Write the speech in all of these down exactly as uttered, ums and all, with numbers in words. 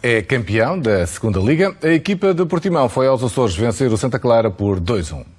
é campeão da segunda Liga. A equipa de Portimão foi aos Açores vencer o Santa Clara por dois a um.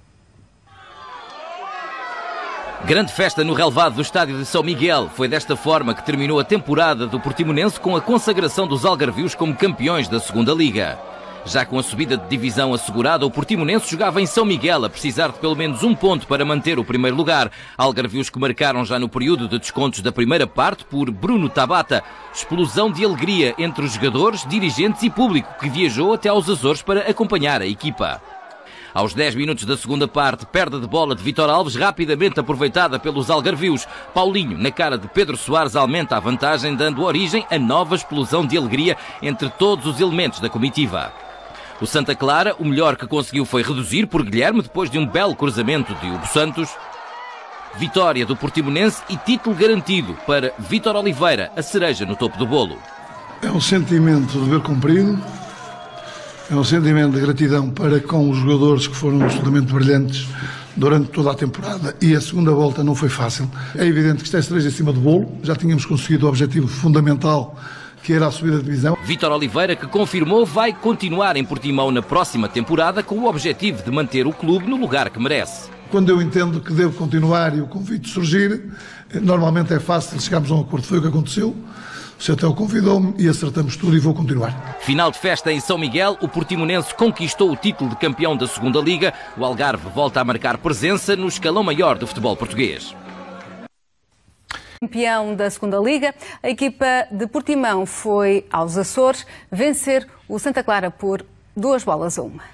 Grande festa no relevado do estádio de São Miguel. Foi desta forma que terminou a temporada do Portimonense, com a consagração dos algarvios como campeões da segunda Liga. Já com a subida de divisão assegurada, o Portimonense jogava em São Miguel, a precisar de pelo menos um ponto para manter o primeiro lugar. Algarvios que marcaram já no período de descontos da primeira parte por Bruno Tabata. Explosão de alegria entre os jogadores, dirigentes e público que viajou até aos Açores para acompanhar a equipa. Aos dez minutos da segunda parte, perda de bola de Vítor Alves, rapidamente aproveitada pelos algarvios. Paulinho, na cara de Pedro Soares, aumenta a vantagem, dando origem a nova explosão de alegria entre todos os elementos da comitiva. O Santa Clara, o melhor que conseguiu foi reduzir por Guilherme, depois de um belo cruzamento de Hugo Santos. Vitória do Portimonense e título garantido para Vítor Oliveira, a cereja no topo do bolo. É um sentimento de dever cumprido, é um sentimento de gratidão para com os jogadores que foram absolutamente brilhantes durante toda a temporada, e a segunda volta não foi fácil. É evidente que está a cereja em cima do bolo, já tínhamos conseguido o objetivo fundamental, que era a subida de divisão. Vítor Oliveira, que confirmou, vai continuar em Portimão na próxima temporada com o objetivo de manter o clube no lugar que merece. Quando eu entendo que devo continuar e o convite surgir, normalmente é fácil chegarmos a um acordo. Foi o que aconteceu. O seu Theo convidou-me e acertamos tudo e vou continuar. Final de festa em São Miguel, o Portimonense conquistou o título de campeão da segunda Liga. O Algarve volta a marcar presença no escalão maior do futebol português. Campeão da segunda Liga, a equipa de Portimão foi aos Açores vencer o Santa Clara por duas bolas a uma.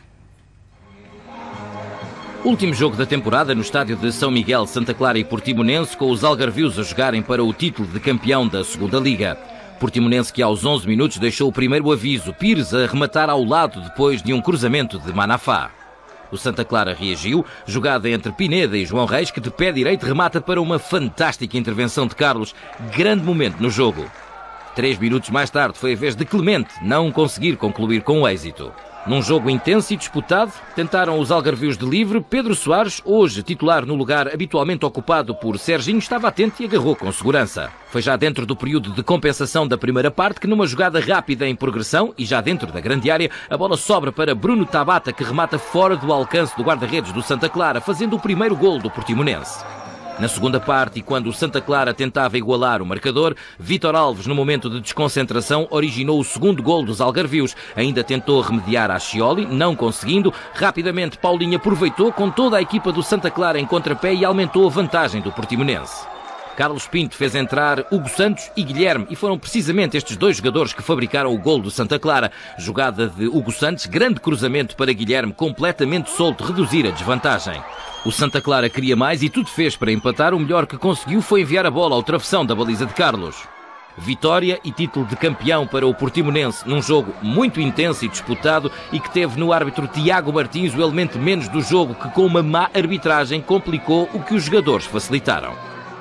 Último jogo da temporada no estádio de São Miguel, Santa Clara e Portimonense, com os algarvios a jogarem para o título de campeão da segunda Liga. Portimonense que aos onze minutos deixou o primeiro aviso, Pires a rematar ao lado depois de um cruzamento de Manafá. O Santa Clara reagiu, jogada entre Pineda e João Reis, que de pé direito remata para uma fantástica intervenção de Carlos. Grande momento no jogo. Três minutos mais tarde foi a vez de Clemente não conseguir concluir com êxito. Num jogo intenso e disputado, tentaram os algarvios de livre. Pedro Soares, hoje titular no lugar habitualmente ocupado por Serginho, estava atento e agarrou com segurança. Foi já dentro do período de compensação da primeira parte que, numa jogada rápida em progressão e já dentro da grande área, a bola sobra para Bruno Tabata, que remata fora do alcance do guarda-redes do Santa Clara, fazendo o primeiro golo do Portimonense. Na segunda parte, e quando o Santa Clara tentava igualar o marcador, Vítor Alves, no momento de desconcentração, originou o segundo golo dos algarvios. Ainda tentou remediar a Scioli, não conseguindo. Rapidamente, Paulinho aproveitou com toda a equipa do Santa Clara em contrapé e aumentou a vantagem do Portimonense. Carlos Pinto fez entrar Hugo Santos e Guilherme, e foram precisamente estes dois jogadores que fabricaram o golo do Santa Clara. Jogada de Hugo Santos, grande cruzamento para Guilherme, completamente solto, reduzir a desvantagem. O Santa Clara queria mais e tudo fez para empatar. O melhor que conseguiu foi enviar a bola ao travessão da baliza de Carlos. Vitória e título de campeão para o Portimonense, num jogo muito intenso e disputado e que teve no árbitro Tiago Martins o elemento menos do jogo, que com uma má arbitragem complicou o que os jogadores facilitaram.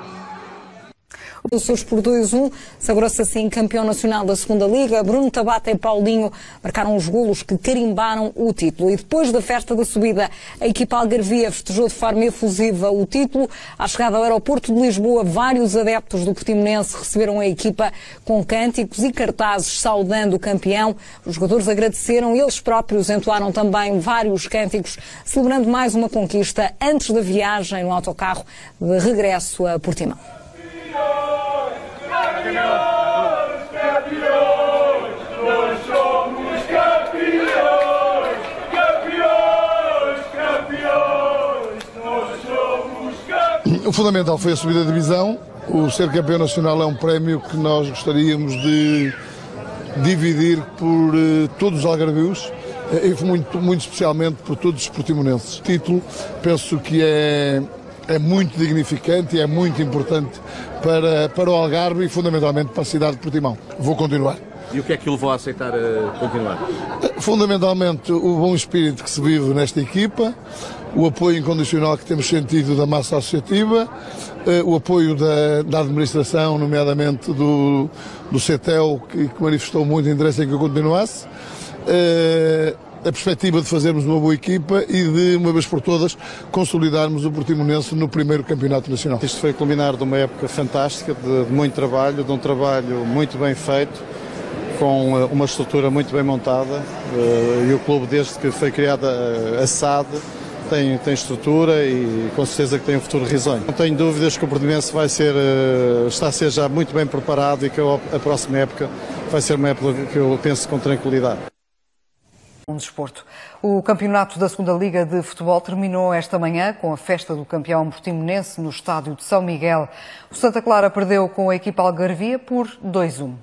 O Açores por dois a um, sagrou-se assim campeão nacional da segunda Liga. Bruno Tabata e Paulinho marcaram os golos que carimbaram o título. E depois da festa da subida, a equipa algarvia festejou de forma efusiva o título. À chegada ao aeroporto de Lisboa, vários adeptos do Portimonense receberam a equipa com cânticos e cartazes saudando o campeão. Os jogadores agradeceram, eles próprios entoaram também vários cânticos, celebrando mais uma conquista antes da viagem no autocarro de regresso a Portimão. O fundamental foi a subida da divisão. O ser campeão nacional é um prémio que nós gostaríamos de dividir por uh, todos os algarvios e muito, muito especialmente por todos os portimonenses. O título penso que é, é muito dignificante e é muito importante para, para o Algarve e fundamentalmente para a cidade de Portimão. Vou continuar. E o que é que o levou a aceitar uh, continuar? Fundamentalmente o bom espírito que se vive nesta equipa, o apoio incondicional que temos sentido da massa associativa, uh, o apoio da, da administração, nomeadamente do, do C T E U, que, que manifestou muito interesse em que eu continuasse, uh, a perspectiva de fazermos uma boa equipa e de, uma vez por todas, consolidarmos o Portimonense no primeiro campeonato nacional. Isto foi culminar de uma época fantástica, de, de muito trabalho, de um trabalho muito bem feito. com uma estrutura muito bem montada e o clube, desde que foi criado a S A D, tem, tem estrutura e com certeza que tem um futuro risonho. Não tenho dúvidas que o Portimonense vai ser, está a ser já muito bem preparado e que a próxima época vai ser uma época que eu penso com tranquilidade. Um desporto. O campeonato da segunda Liga de Futebol terminou esta manhã com a festa do campeão portimonense no estádio de São Miguel. O Santa Clara perdeu com a equipa algarvia por dois a um.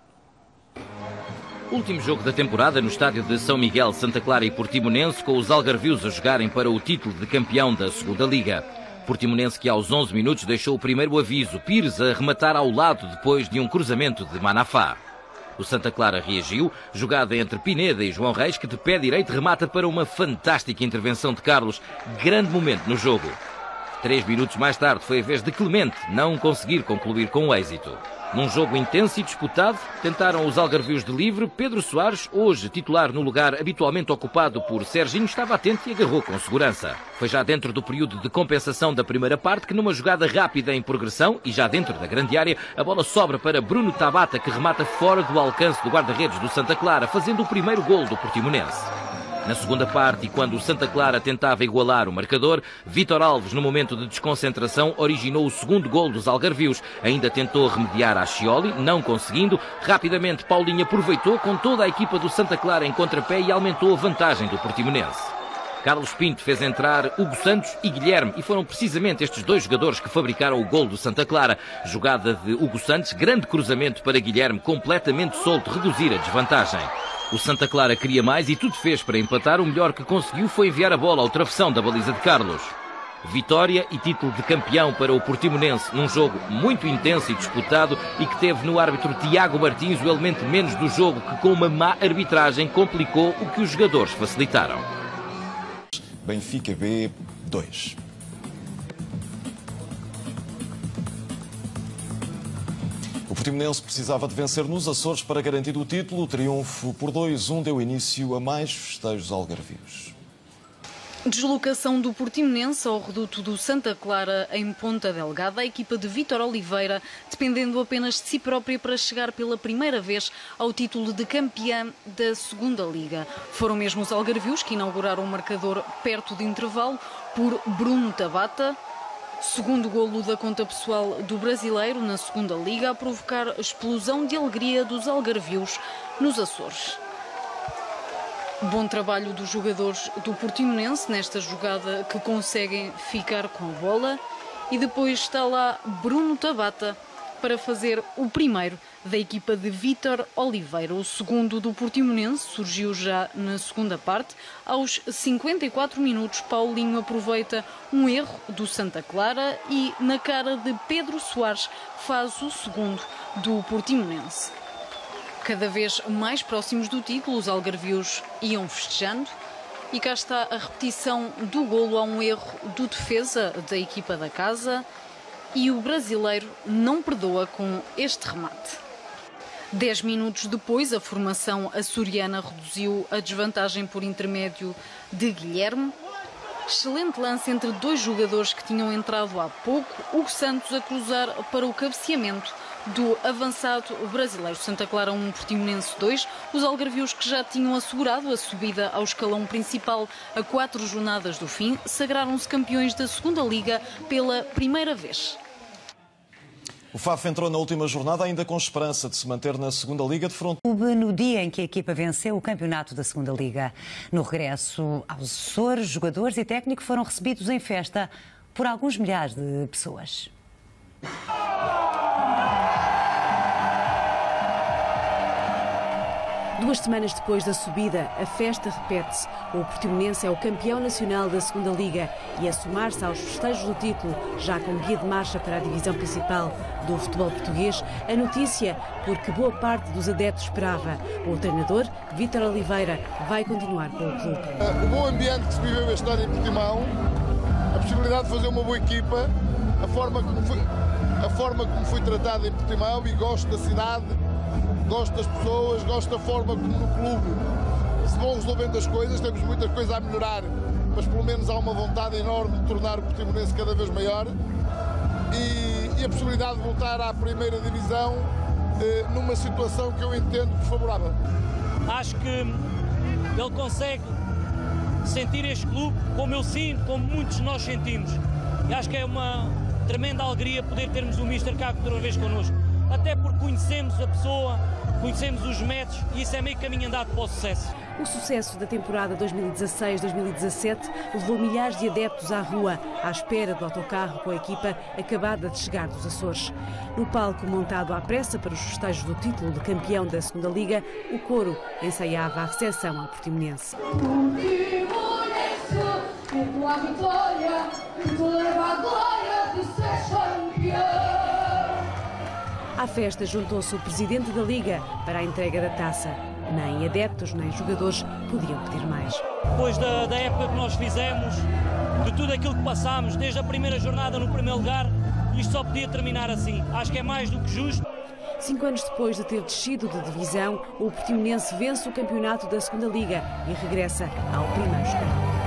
Último jogo da temporada no estádio de São Miguel, Santa Clara e Portimonense, com os algarvios a jogarem para o título de campeão da segunda Liga. Portimonense que aos onze minutos deixou o primeiro aviso, Pires a rematar ao lado depois de um cruzamento de Manafá. O Santa Clara reagiu, jogada entre Pineda e João Reis, que de pé direito remata para uma fantástica intervenção de Carlos. Grande momento no jogo. Três minutos mais tarde foi a vez de Clemente não conseguir concluir com êxito. Num jogo intenso e disputado, tentaram os algarvios de livre. Pedro Soares, hoje titular no lugar habitualmente ocupado por Serginho, estava atento e agarrou com segurança. Foi já dentro do período de compensação da primeira parte que, numa jogada rápida em progressão e já dentro da grande área, a bola sobra para Bruno Tabata, que remata fora do alcance do guarda-redes do Santa Clara, fazendo o primeiro golo do Portimonense. Na segunda parte, e quando o Santa Clara tentava igualar o marcador, Vítor Alves, no momento de desconcentração, originou o segundo gol dos algarvios. Ainda tentou remediar a Scioli, não conseguindo. Rapidamente, Paulinho aproveitou com toda a equipa do Santa Clara em contrapé e aumentou a vantagem do Portimonense. Carlos Pinto fez entrar Hugo Santos e Guilherme, e foram precisamente estes dois jogadores que fabricaram o gol do Santa Clara. Jogada de Hugo Santos, grande cruzamento para Guilherme, completamente solto, reduzir a desvantagem. O Santa Clara queria mais e tudo fez para empatar. O melhor que conseguiu foi enviar a bola ao travessão da baliza de Carlos. Vitória e título de campeão para o Portimonense num jogo muito intenso e disputado e que teve no árbitro Tiago Martins o elemento menos do jogo, que com uma má arbitragem complicou o que os jogadores facilitaram. Benfica B dois. O Portimonense precisava de vencer nos Açores para garantir o título. O triunfo por dois a um deu início a mais festejos algarvios. Deslocação do Portimonense ao reduto do Santa Clara em Ponta Delgada. A equipa de Vítor Oliveira dependendo apenas de si própria para chegar pela primeira vez ao título de campeã da segunda Liga. Foram mesmo os algarvios que inauguraram o marcador perto de intervalo por Bruno Tabata. Segundo golo da conta pessoal do brasileiro na segunda Liga, a provocar explosão de alegria dos algarvios nos Açores. Bom trabalho dos jogadores do Portimonense nesta jogada, que conseguem ficar com a bola. E depois está lá Bruno Tabata para fazer o primeiro da equipa de Vítor Oliveira. O segundo do Portimonense surgiu já na segunda parte. Aos cinquenta e quatro minutos, Paulinho aproveita um erro do Santa Clara e, na cara de Pedro Soares, faz o segundo do Portimonense. Cada vez mais próximos do título, os algarvios iam festejando. E cá está a repetição do golo a um erro do defesa da equipa da casa. E o brasileiro não perdoa com este remate. Dez minutos depois, a formação açoriana reduziu a desvantagem por intermédio de Guilherme. Excelente lance entre dois jogadores que tinham entrado há pouco. Hugo Santos a cruzar para o cabeceamento do avançado brasileiro. Santa Clara um, Portimonense dois. Os algarvios, que já tinham assegurado a subida ao escalão principal a quatro jornadas do fim, sagraram-se campeões da segunda Liga pela primeira vez. O F A F entrou na última jornada ainda com esperança de se manter na segunda Liga de Fronteira. No dia em que a equipa venceu o campeonato da segunda Liga. No regresso aos Açores, jogadores e técnicos foram recebidos em festa por alguns milhares de pessoas. Duas semanas depois da subida, a festa repete-se. O Portimonense é o campeão nacional da segunda Liga e a somar-se aos festejos do título, já com guia de marcha para a divisão principal do futebol português, a notícia porque boa parte dos adeptos esperava. O treinador, Vítor Oliveira, vai continuar com o clube. O bom ambiente que se viveu este ano em Portimão, a possibilidade de fazer uma boa equipa, a forma como foi, a forma como foi tratado em Portimão, e gosto da cidade. Gosto das pessoas, gosto da forma como no clube se vão resolvendo as coisas. Temos muitas coisas a melhorar, mas pelo menos há uma vontade enorme de tornar o Portimonense cada vez maior. E, e a possibilidade de voltar à primeira divisão eh, numa situação que eu entendo desfavorável. Acho que ele consegue sentir este clube como eu sinto, como muitos de nós sentimos. E acho que é uma tremenda alegria poder termos o Mister cá outra vez connosco. Até porque conhecemos a pessoa, conhecemos os métodos e isso é meio caminho andado para o sucesso. O sucesso da temporada dois mil e dezasseis dois mil e dezassete levou milhares de adeptos à rua, à espera do autocarro com a equipa acabada de chegar dos Açores. No palco montado à pressa para os festejos do título de campeão da segunda Liga, o coro ensaiava a recepção ao Portimonense. A vitória, que te leva à glória de ser campeão. À festa juntou-se o presidente da Liga para a entrega da taça. Nem adeptos, nem jogadores podiam pedir mais. Depois da, da época que nós fizemos, de tudo aquilo que passámos, desde a primeira jornada no primeiro lugar, isto só podia terminar assim. Acho que é mais do que justo. Cinco anos depois de ter descido de divisão, o Portimonense vence o campeonato da segunda Liga e regressa ao primeiro escalão.